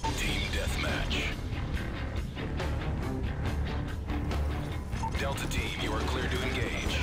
Team deathmatch. Delta team, you are clear to engage.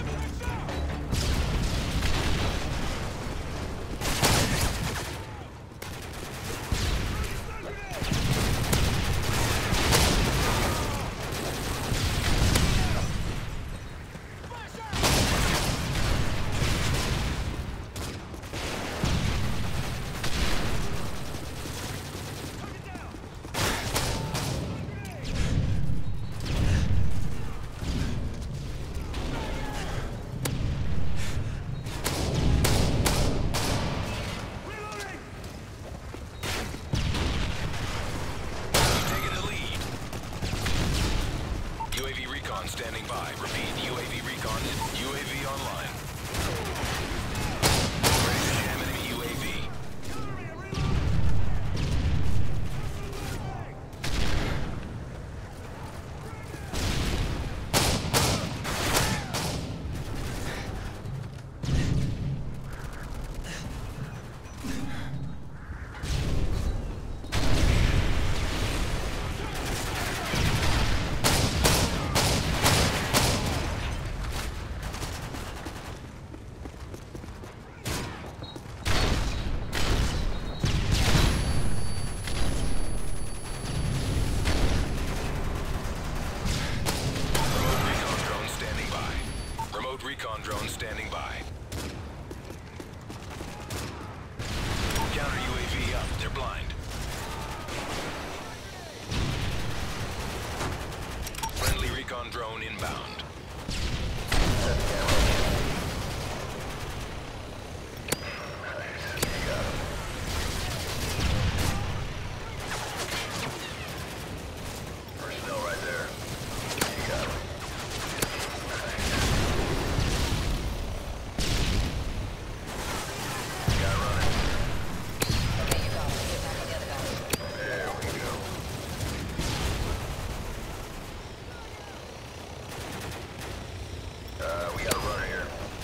Standing by. Repeat, UAV recon in. UAV online. Ready to jam enemy UAV. Recon drone standing by. Counter UAV up. They're blind. Friendly recon drone inbound. Personnel right there. You got it. We got a runner here.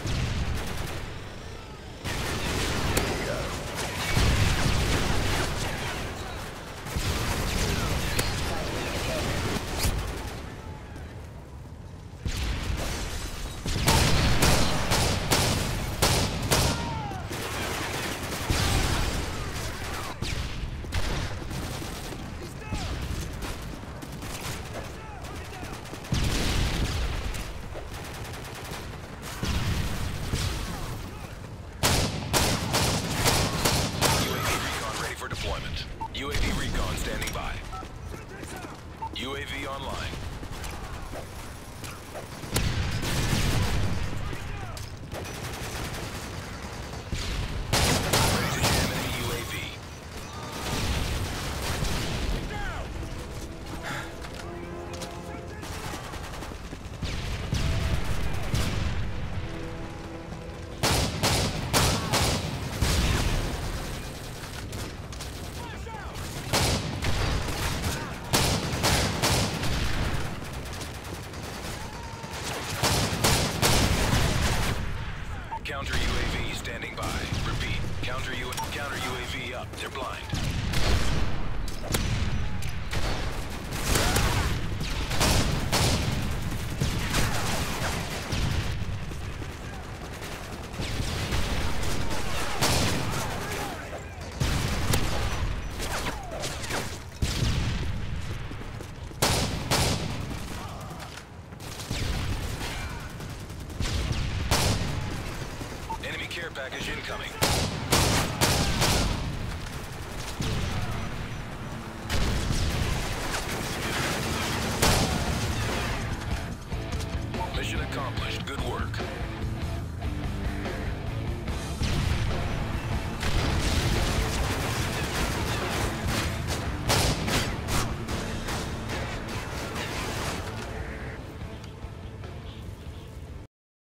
UAV recon standing by. UAV online. Ready to jam enemy UAV. Counter UAV standing by. Repeat. Counter UAV up. They're blind. Enemy care package incoming. Mission accomplished.